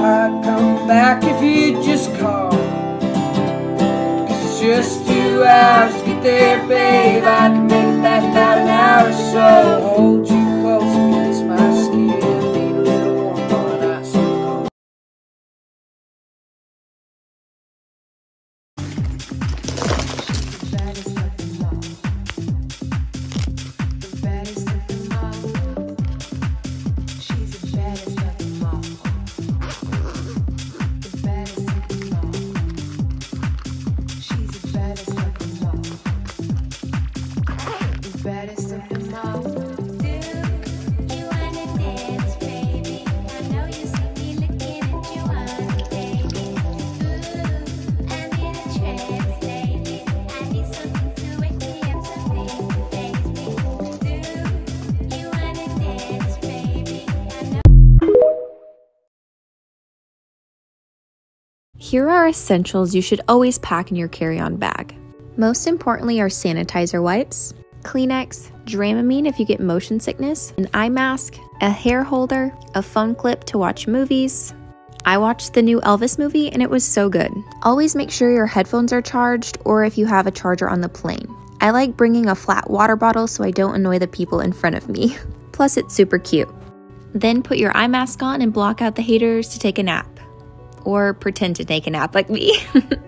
I'd come back if you'd just call. 'Cause it's just 2 hours to get there, babe. I can make it back about an hour or so. Hold you close against my skin. Need a little warmth on an ice cold. Here are essentials you should always pack in your carry-on bag. Most importantly are sanitizer wipes, Kleenex, Dramamine if you get motion sickness, an eye mask, a hair holder, a phone clip to watch movies. I watched the new Elvis movie and it was so good. Always make sure your headphones are charged or if you have a charger on the plane. I like bringing a flat water bottle so I don't annoy the people in front of me. Plus it's super cute. Then put your eye mask on and block out the haters to take a nap. Or pretend to take a nap like me.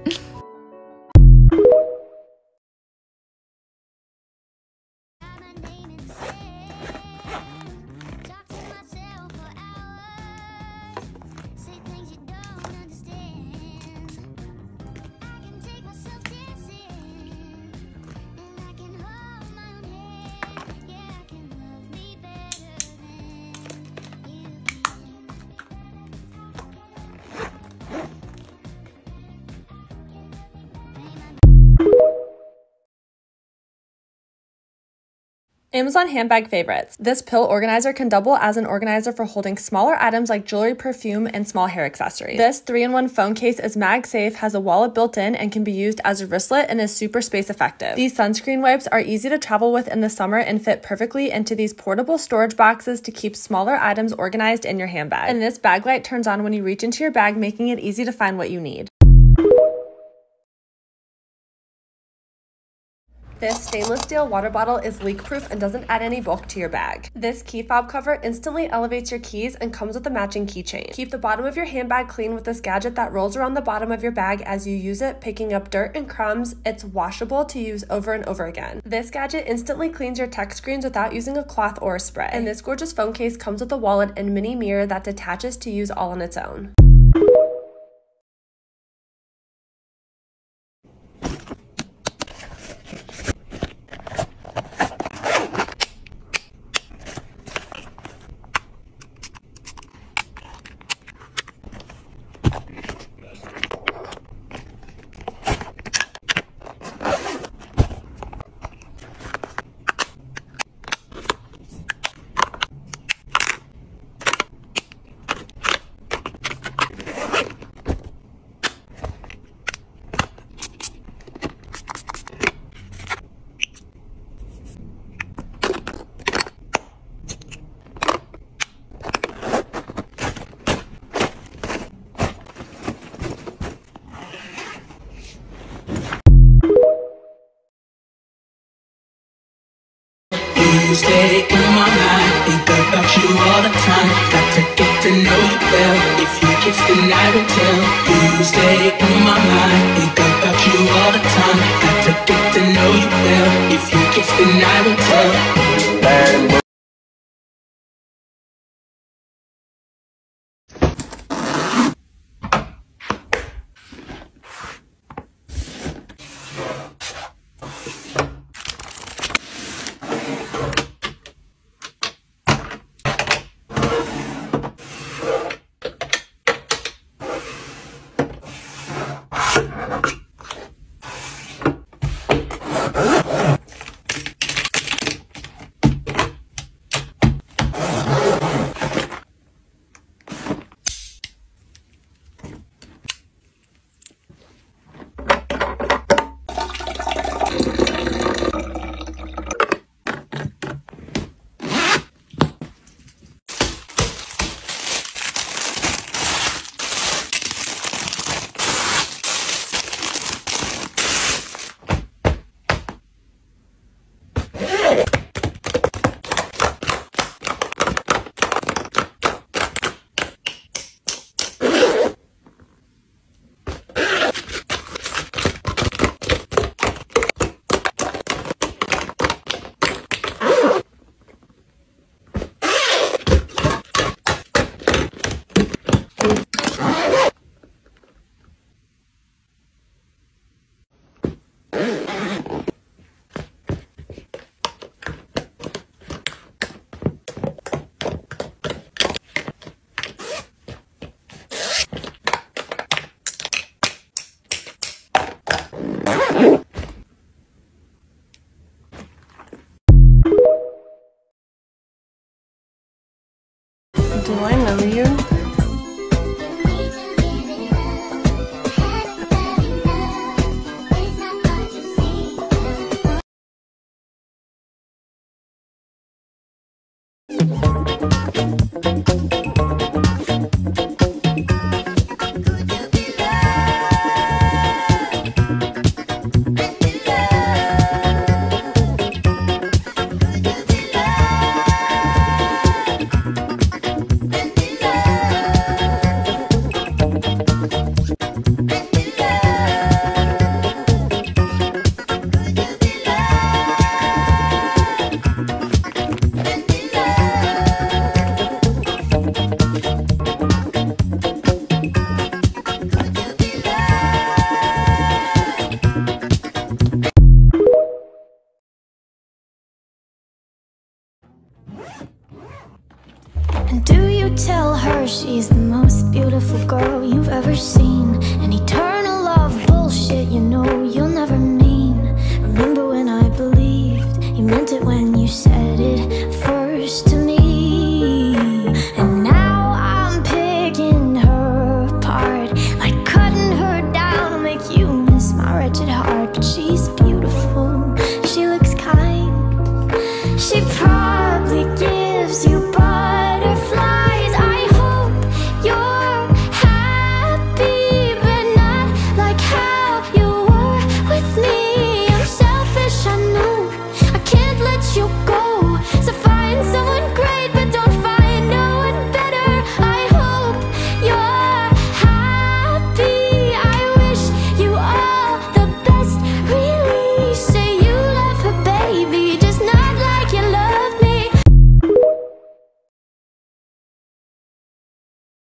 Amazon handbag favorites. This pill organizer can double as an organizer for holding smaller items like jewelry, perfume, and small hair accessories. This 3-in-1 phone case is mag-safe, has a wallet built in, and can be used as a wristlet and is super space effective. These sunscreen wipes are easy to travel with in the summer and fit perfectly into these portable storage boxes to keep smaller items organized in your handbag. And this bag light turns on when you reach into your bag, making it easy to find what you need. This stainless steel water bottle is leak-proof and doesn't add any bulk to your bag. This key fob cover instantly elevates your keys and comes with a matching keychain. Keep the bottom of your handbag clean with this gadget that rolls around the bottom of your bag as you use it, picking up dirt and crumbs. It's washable to use over and over again. This gadget instantly cleans your text screens without using a cloth or a spray. And this gorgeous phone case comes with a wallet and mini mirror that detaches to use all on its own. You stay in my mind, think about you all the time. Got to get to know you well. If you kiss, then I will tell. You stay in my mind, think about you all the time. Got to get to know you well. If you kiss, then I will tell. beautiful girl you've ever seen. And he turned